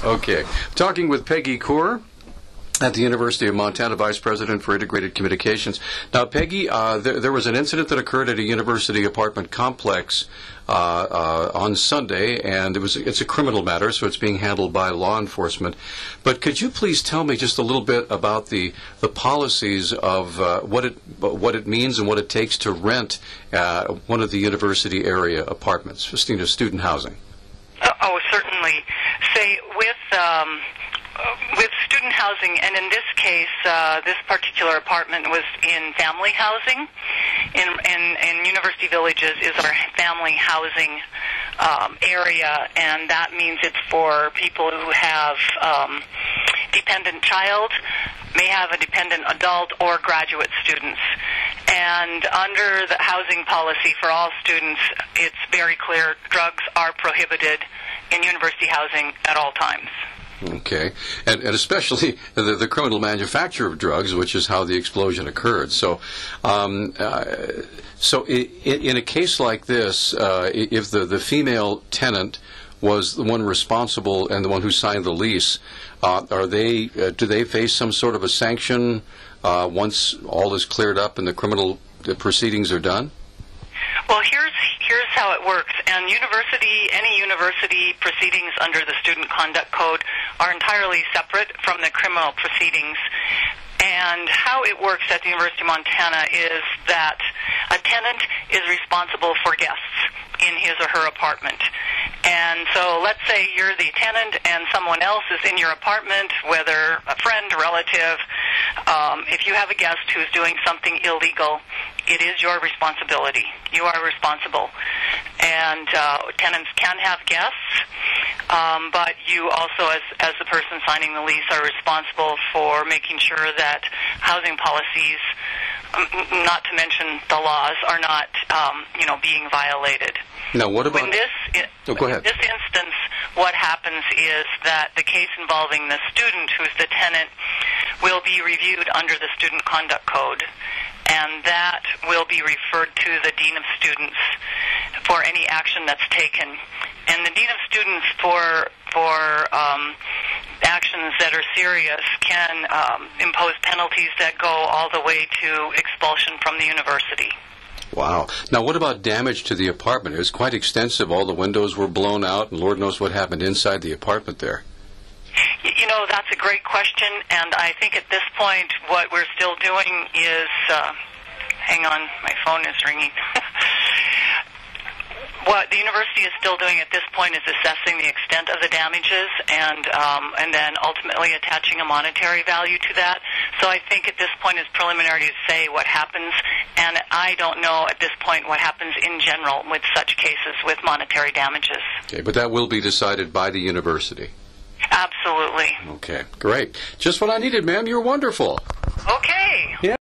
Okay. Talking with Peggy Coor at the University of Montana, Vice President for Integrated Communications. Now, Peggy, there was an incident that occurred at a university apartment complex on Sunday, and it's a criminal matter, so it's being handled by law enforcement. But could you please tell me just a little bit about the policies of what it means and what it takes to rent one of the university area apartments, student housing? Oh, certainly. Say with student housing, and in this case, this particular apartment was in family housing. In University Villages is our family housing area, and that means it's for people who have dependent child, may have a dependent adult, or graduate students. And under the housing policy for all students, it's very clear drugs are prohibited in university housing at all times. Okay, and especially the criminal manufacture of drugs, which is how the explosion occurred. So, in a case like this, if the female tenant was the one responsible and the one who signed the lease, do they face some sort of a sanction once all is cleared up and the criminal proceedings are done? Well, here's how it works. And any university proceedings under the Student Conduct Code are entirely separate from the criminal proceedings. And how it works at the University of Montana is that a tenant is responsible for guests in his or her apartment. And so let's say you're the tenant and someone else is in your apartment, whether a friend, a relative. If you have a guest who's doing something illegal, it is your responsibility. You are responsible. And tenants can have guests, but you also, as the person signing the lease, are responsible for making sure that housing policies, not to mention the laws, are not being violated. Now, what about... go ahead. In this instance, what happens is that the case involving the student, who's the tenant, will be reviewed under the Student Conduct Code, and that will be referred to the Dean of Students for any action that's taken. And the Dean of Students for actions that are serious can impose penalties that go all the way to expulsion from the university. Wow. Now, what about damage to the apartment? It was quite extensive. All the windows were blown out, and Lord knows what happened inside the apartment there. You know, that's a great question, and I think at this point what we're still doing is, hang on, my phone is ringing. What the university is still doing at this point is assessing the extent of the damages and then ultimately attaching a monetary value to that. So I think at this point it's preliminary to say what happens, and I don't know at this point what happens in general with such cases with monetary damages. Okay, but that will be decided by the university. Absolutely. Okay, great. Just what I needed, ma'am. You're wonderful. Okay. Yeah.